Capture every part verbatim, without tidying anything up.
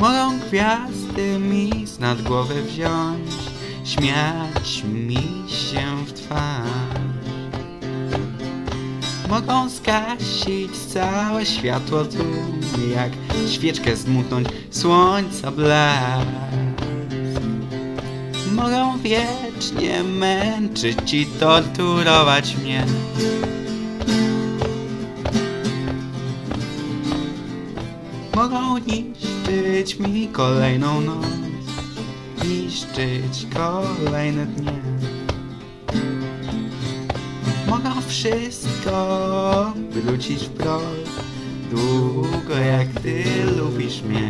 Mogą gwiazdy mi z nad głowy wziąć, śmiać mi się w twarz. Mogą zgasić całe światło tu, jak świeczkę zmutnąć słońca blask. Mogą wiecznie męczyć i torturować mnie. Mogą niszczyć mi kolejną noc, niszczyć kolejne dnie. Mogą wszystko wrócić w proch, długo jak ty lubisz mnie.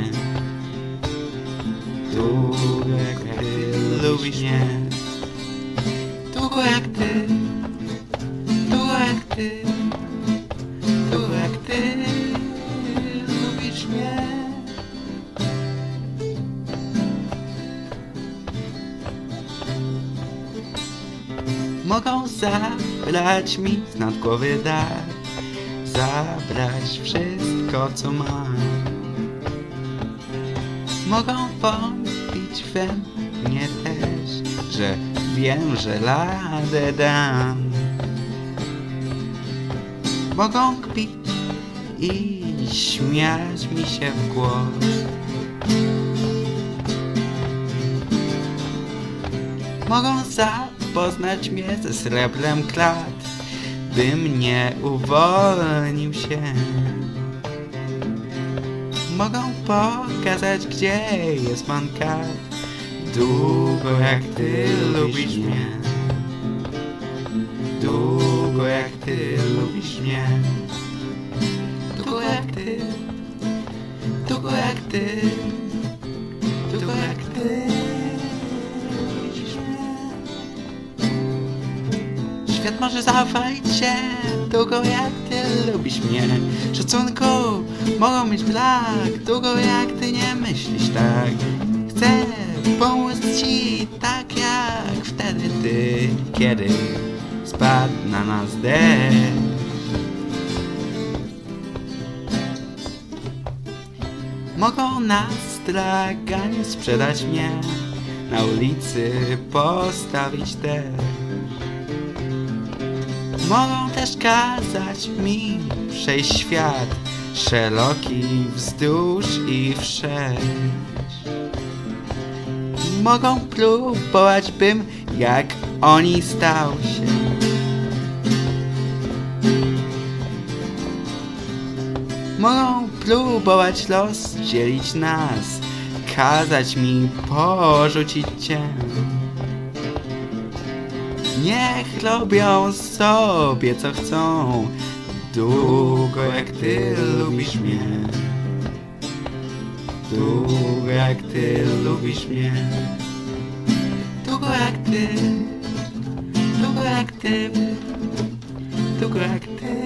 Długo jak ty lubisz mnie. Długo jak ty, długo jak ty, długo jak ty lubisz mnie. Mogą zabrać mi z nad głowy dar, zabrać wszystko co mam. Mogą wątpić we mnie też, że wiem, że radę dam. Mogą kpić i śmiać mi się w głos. Mogą zapoznać mnie ze srebrem klat, bym nie uwolnił się. Mogą pokazać, gdzie jest mankat, długo jak ty lubisz mnie. Długo jak ty lubisz mnie. Długo jak ty, długo jak ty, długo jak ty lubisz mnie. Świat może zaufać się, długo jak ty lubisz mnie. Szacunku mogą mieć brak, długo jak ty nie myślisz tak. Chcę pomóc ci tak jak wtedy ty, kiedy spadł na nas deszcz. Mogą na straganie sprzedać mnie, na ulicy postawić też. Mogą też kazać mi przejść świat szeroki wzdłuż i wszerz. Mogą próbować, bym jak oni stał się. Mogą próbować rozdzielić nas, kazać mi porzucić cię. Niech robią sobie co chcą, długo jak ty lubisz mnie. Długo jak ty lubisz mnie. Długo jak ty, długo jak ty, długo jak ty.